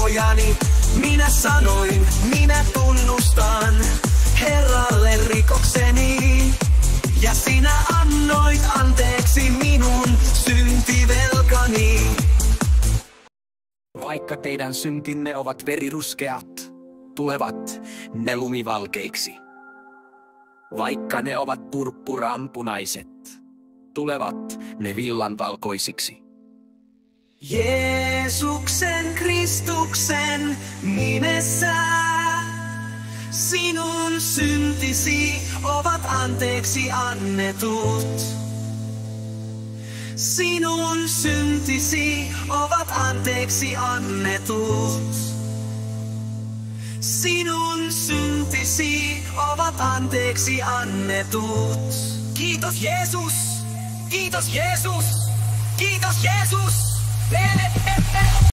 tekojani. Minä sanoin, minä tunnustan Herralle rikokseni. Ja sinä annoit anteeksi minun syntivelkani. Vaikka teidän syntinne ovat veriruskeat, tulevat ne lumivalkeiksi. Vaikka ne ovat purppuranpunaiset, tulevat ne villanvalkoisiksi. Jeesuksen Kristuksen nimessä sinun syntisi ovat anteeksi annetut. Sinun syntisi ovat anteeksi annetut. Sinun syntisi ovat anteeksi annetut. Kiitos Jeesus! Kiitos Jeesus! Kiitos Jeesus!